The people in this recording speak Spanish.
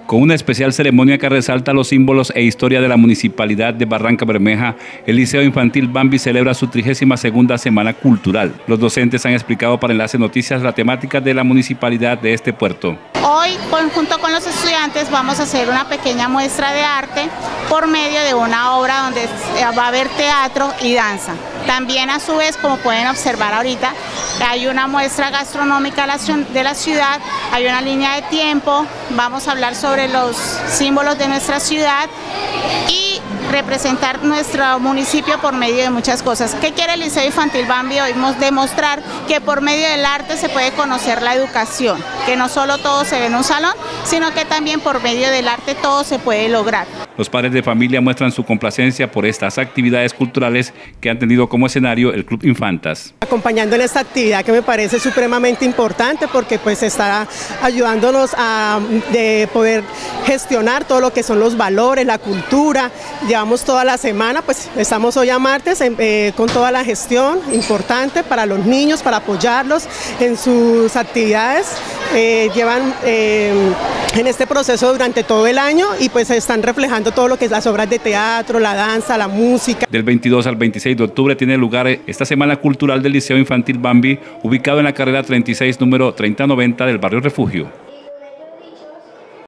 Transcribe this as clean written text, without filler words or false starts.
Con una especial ceremonia que resalta los símbolos e historia de la Municipalidad de Barrancabermeja, el Liceo Infantil Bambi celebra su 32ª Semana Cultural. Los docentes han explicado para Enlace Noticias la temática de la municipalidad de este puerto. Hoy, junto con los estudiantes, vamos a hacer una pequeña muestra de arte por medio de una obra donde va a haber teatro y danza. También, a su vez, como pueden observar ahorita, hay una muestra gastronómica de la ciudad, hay una línea de tiempo, vamos a hablar sobre los símbolos de nuestra ciudad y representar nuestro municipio por medio de muchas cosas. ¿Qué quiere el Liceo Infantil Bambi? Hoy demostrar que por medio del arte se puede conocer la educación, que no solo todo se ve en un salón, sino que también por medio del arte todo se puede lograr. Los padres de familia muestran su complacencia por estas actividades culturales que han tenido como escenario el Club Infantas. Acompañando en esta actividad que me parece supremamente importante porque pues está ayudándonos a poder gestionar todo lo que son los valores, la cultura. Llevamos toda la semana, pues estamos hoy a martes con toda la gestión importante para los niños, para apoyarlos en sus actividades. Llevan en este proceso durante todo el año y pues están reflejando todo lo que es las obras de teatro, la danza, la música. Del 22 al 26 de octubre tiene lugar esta Semana Cultural del Liceo Infantil Bambi, ubicado en la carrera 36, número 3090 del barrio Refugio.